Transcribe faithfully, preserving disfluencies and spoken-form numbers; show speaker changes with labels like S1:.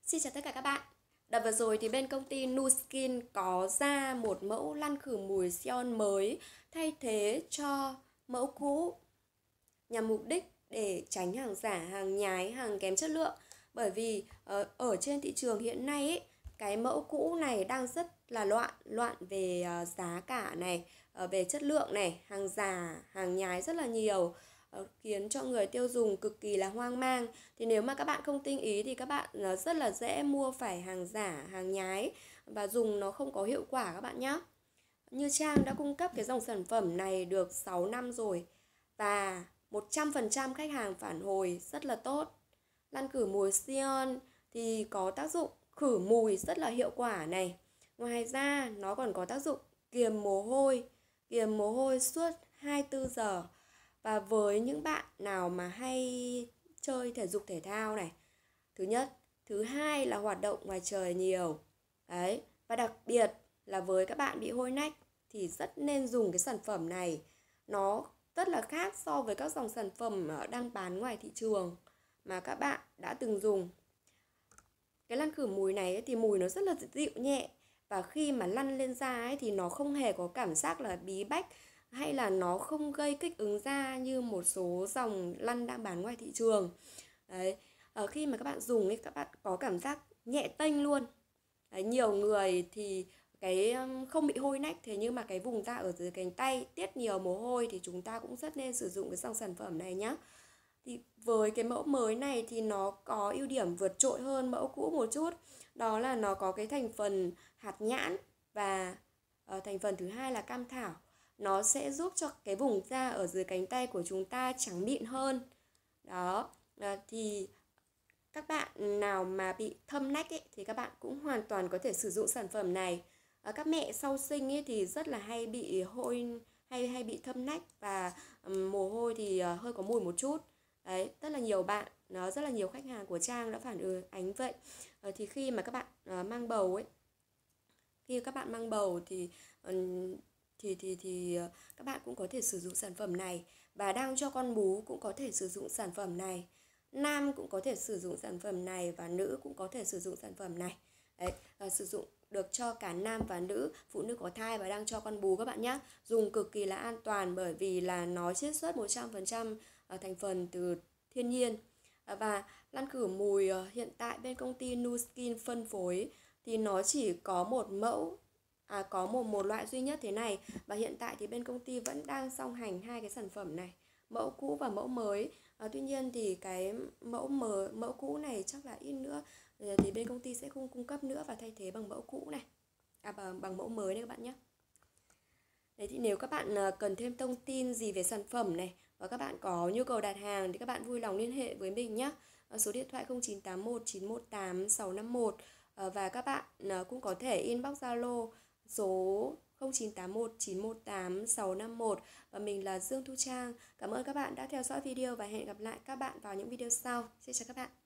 S1: Xin chào tất cả các bạn. Đợt vừa rồi thì bên công ty Nuskin có ra một mẫu lăn khử mùi Sion mới thay thế cho mẫu cũ, nhằm mục đích để tránh hàng giả, hàng nhái, hàng kém chất lượng. Bởi vì ở, ở trên thị trường hiện nay ấy, cái mẫu cũ này đang rất là loạn, loạn về uh, giá cả này, uh, về chất lượng này, hàng giả, hàng nhái rất là nhiều, uh, khiến cho người tiêu dùng cực kỳ là hoang mang. Thì nếu mà các bạn không tinh ý thì các bạn uh, rất là dễ mua phải hàng giả, hàng nhái và dùng nó không có hiệu quả các bạn nhé. Như Trang đã cung cấp cái dòng sản phẩm này được sáu năm rồi và một trăm phần trăm khách hàng phản hồi rất là tốt. Lăn khử mùi Sion thì có tác dụng khử mùi rất là hiệu quả này. Ngoài ra nó còn có tác dụng kiềm mồ hôi, kiềm mồ hôi suốt hai mươi tư giờ. Và với những bạn nào mà hay chơi thể dục thể thao này, thứ nhất, thứ hai là hoạt động ngoài trời nhiều. Đấy, và đặc biệt là với các bạn bị hôi nách thì rất nên dùng cái sản phẩm này. Nó rất là khác so với các dòng sản phẩm đang bán ngoài thị trường mà các bạn đã từng dùng. Cái lăn khử mùi này ấy, thì mùi nó rất là dịu nhẹ, và khi mà lăn lên da ấy, thì nó không hề có cảm giác là bí bách, hay là nó không gây kích ứng da như một số dòng lăn đang bán ngoài thị trường. Đấy, ở khi mà các bạn dùng ấy, các bạn có cảm giác nhẹ tênh luôn. Đấy, nhiều người thì cái không bị hôi nách, thế nhưng mà cái vùng da ở dưới cánh tay tiết nhiều mồ hôi thì chúng ta cũng rất nên sử dụng cái dòng sản phẩm này nhé. Thì với cái mẫu mới này thì nó có ưu điểm vượt trội hơn mẫu cũ một chút. Đó là nó có cái thành phần hạt nhãn và uh, thành phần thứ hai là cam thảo. Nó sẽ giúp cho cái vùng da ở dưới cánh tay của chúng ta trắng mịn hơn. Đó, uh, thì các bạn nào mà bị thâm nách ấy, thì các bạn cũng hoàn toàn có thể sử dụng sản phẩm này. Uh, các mẹ sau sinh ấy thì rất là hay bị hôi, hay hay bị thâm nách và um, mồ hôi thì uh, hơi có mùi một chút. Đấy, rất là nhiều bạn, nó rất là nhiều khách hàng của Trang đã phản ánh vậy. Ờ, thì khi mà các bạn uh, mang bầu ấy, khi các bạn mang bầu thì uh, thì thì thì uh, các bạn cũng có thể sử dụng sản phẩm này, và đang cho con bú cũng có thể sử dụng sản phẩm này. Nam cũng có thể sử dụng sản phẩm này và nữ cũng có thể sử dụng sản phẩm này. Đấy, uh, sử dụng được cho cả nam và nữ, phụ nữ có thai và đang cho con bú các bạn nhé. Dùng cực kỳ là an toàn bởi vì là nó chiết xuất một trăm phần trăm thành phần từ thiên nhiên. Và lăn khử mùi hiện tại bên công ty Nuskin phân phối thì nó chỉ có một mẫu, à, có một, một loại duy nhất thế này. Và hiện tại thì bên công ty vẫn đang song hành hai cái sản phẩm này, mẫu cũ và mẫu mới. à, Tuy nhiên thì cái mẫu mờ, mẫu cũ này chắc là ít nữa thì bên công ty sẽ không cung cấp nữa và thay thế bằng mẫu cũ này, à, bằng, bằng mẫu mới này các bạn nhé. Đấy, thì nếu các bạn cần thêm thông tin gì về sản phẩm này và các bạn có nhu cầu đặt hàng thì các bạn vui lòng liên hệ với mình nhé. Số điện thoại không chín tám một chín một tám sáu năm một, và các bạn cũng có thể inbox Zalo số không chín tám một chín một tám sáu năm một. Và mình là Dương Thu Trang. Cảm ơn các bạn đã theo dõi video và hẹn gặp lại các bạn vào những video sau. Xin chào các bạn.